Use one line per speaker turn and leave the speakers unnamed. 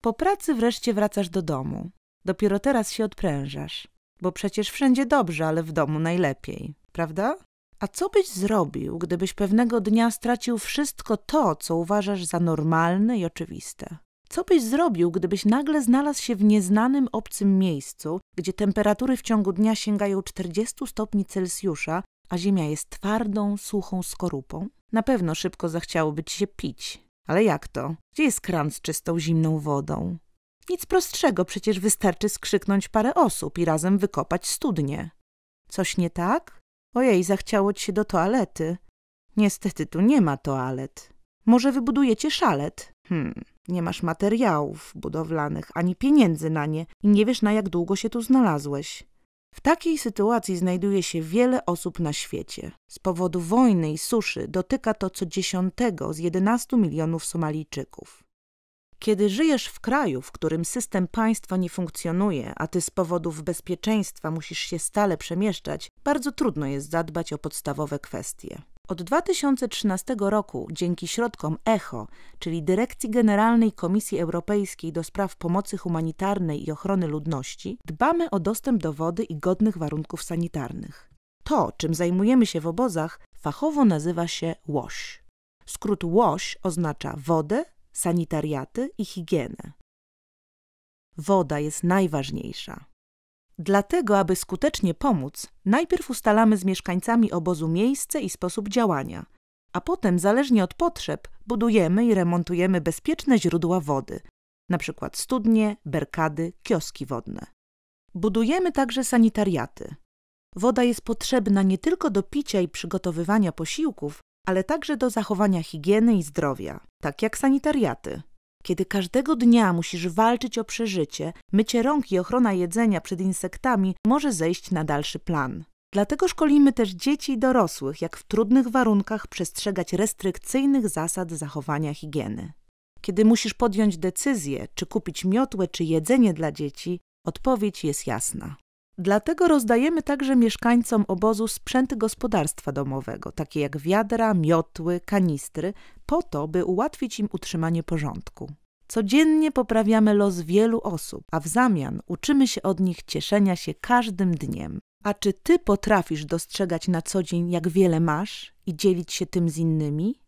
Po pracy wreszcie wracasz do domu. Dopiero teraz się odprężasz. Bo przecież wszędzie dobrze, ale w domu najlepiej. Prawda? A co byś zrobił, gdybyś pewnego dnia stracił wszystko to, co uważasz za normalne i oczywiste? Co byś zrobił, gdybyś nagle znalazł się w nieznanym, obcym miejscu, gdzie temperatury w ciągu dnia sięgają 40 stopni Celsjusza, a ziemia jest twardą, suchą skorupą? Na pewno szybko zachciałoby ci się pić. Ale jak to? Gdzie jest kran z czystą, zimną wodą? Nic prostszego, przecież wystarczy skrzyknąć parę osób i razem wykopać studnię. Coś nie tak? Ojej, zachciało ci się do toalety. Niestety tu nie ma toalet. Może wybudujecie szalet? Nie masz materiałów budowlanych, ani pieniędzy na nie i nie wiesz, na jak długo się tu znalazłeś. W takiej sytuacji znajduje się wiele osób na świecie. Z powodu wojny i suszy dotyka to co 10 z 11 milionów Somalijczyków. Kiedy żyjesz w kraju, w którym system państwa nie funkcjonuje, a ty z powodów bezpieczeństwa musisz się stale przemieszczać, bardzo trudno jest zadbać o podstawowe kwestie. Od 2013 roku dzięki środkom ECHO, czyli Dyrekcji Generalnej Komisji Europejskiej do spraw pomocy humanitarnej i ochrony ludności, dbamy o dostęp do wody i godnych warunków sanitarnych. To, czym zajmujemy się w obozach, fachowo nazywa się WASH. Skrót WASH oznacza wodę, sanitariaty i higienę. Woda jest najważniejsza. Dlatego, aby skutecznie pomóc, najpierw ustalamy z mieszkańcami obozu miejsce i sposób działania, a potem, zależnie od potrzeb, budujemy i remontujemy bezpieczne źródła wody, np. studnie, berkady, kioski wodne. Budujemy także sanitariaty. Woda jest potrzebna nie tylko do picia i przygotowywania posiłków, ale także do zachowania higieny i zdrowia, tak jak sanitariaty. Kiedy każdego dnia musisz walczyć o przeżycie, mycie rąk i ochrona jedzenia przed insektami może zejść na dalszy plan. Dlatego szkolimy też dzieci i dorosłych, jak w trudnych warunkach przestrzegać restrykcyjnych zasad zachowania higieny. Kiedy musisz podjąć decyzję, czy kupić miotłę, czy jedzenie dla dzieci, odpowiedź jest jasna. Dlatego rozdajemy także mieszkańcom obozu sprzęty gospodarstwa domowego, takie jak wiadra, miotły, kanistry, po to, by ułatwić im utrzymanie porządku. Codziennie poprawiamy los wielu osób, a w zamian uczymy się od nich cieszenia się każdym dniem. A czy ty potrafisz dostrzegać na co dzień, jak wiele masz i dzielić się tym z innymi?